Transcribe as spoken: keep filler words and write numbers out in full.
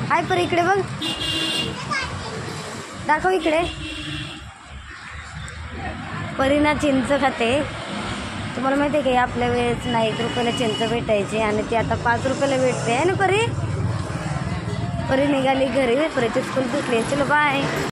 हाय परी इकडे बघ, दाखव इकडे. परीना चिंच खाते. तुम्हाला माहिती आहे का आपल्या वेळेस ना एक रुपयाला चिंच भेटायची आणि ती आता पाच रुपयाला भेटते आहे ना परी. परी निघाली घरी, परीची स्कूल सुटली. चलो बाय.